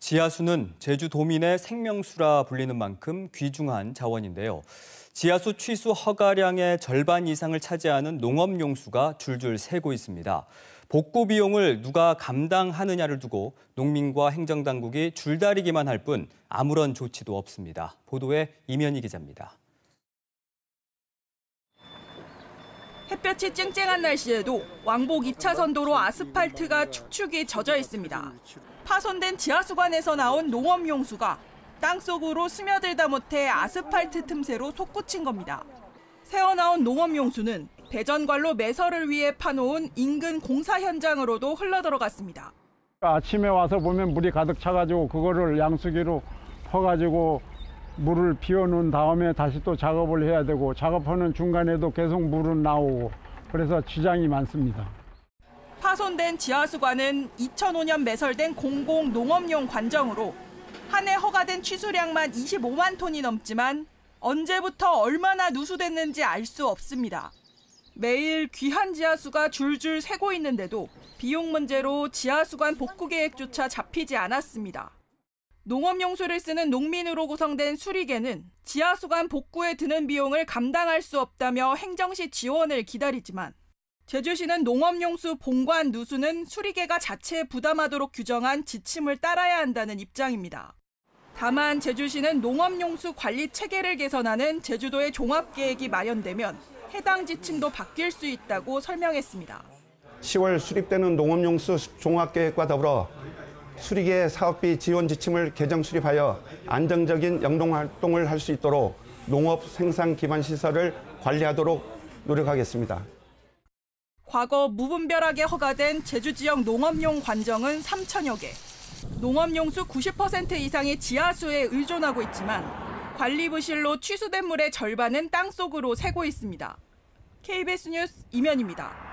지하수는 제주도민의 생명수라 불리는 만큼 귀중한 자원인데요. 지하수 취수 허가량의 절반 이상을 차지하는 농업용수가 줄줄 새고 있습니다. 복구 비용을 누가 감당하느냐를 두고 농민과 행정당국이 줄다리기만 할 뿐 아무런 조치도 없습니다. 보도에 이면희 기자입니다. 햇볕이 쨍쨍한 날씨에도 왕복 2차선 도로 아스팔트가 축축이 젖어 있습니다. 파손된 지하수관에서 나온 농업용수가 땅속으로 스며들다 못해 아스팔트 틈새로 솟구친 겁니다. 새어나온 농업용수는 배전관로 매설을 위해 파놓은 인근 공사 현장으로도 흘러들어갔습니다. 아침에 와서 보면 물이 가득 차가지고 그거를 양수기로 퍼가지고 물을 비워놓은 다음에 다시 또 작업을 해야 되고 작업하는 중간에도 계속 물은 나오고 그래서 지장이 많습니다. 파손된 지하수관은 2005년 매설된 공공 농업용 관정으로 한 해 허가된 취수량만 25만 톤이 넘지만 언제부터 얼마나 누수됐는지 알 수 없습니다. 매일 귀한 지하수가 줄줄 새고 있는데도 비용 문제로 지하수관 복구 계획조차 잡히지 않았습니다. 농업용수를 쓰는 농민으로 구성된 수리계는 지하수관 복구에 드는 비용을 감당할 수 없다며 행정시 지원을 기다리지만 제주시는 농업용수 본관 누수는 수리계가 자체 부담하도록 규정한 지침을 따라야 한다는 입장입니다. 다만 제주시는 농업용수 관리 체계를 개선하는 제주도의 종합계획이 마련되면 해당 지침도 바뀔 수 있다고 설명했습니다. 10월 수립되는 농업용수 종합계획과 더불어 수리계 사업비 지원 지침을 개정 수립하여 안정적인 영농활동을 할 수 있도록 농업 생산 기반 시설을 관리하도록 노력하겠습니다. 과거 무분별하게 허가된 제주 지역 농업용 관정은 3천여 개. 농업용수 90% 이상이 지하수에 의존하고 있지만 관리 부실로 취수된 물의 절반은 땅속으로 새고 있습니다. KBS 뉴스 이면희입니다.